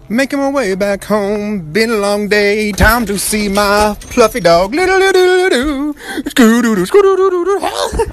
Making my way back home, been a long day. Time to see my fluffy dog.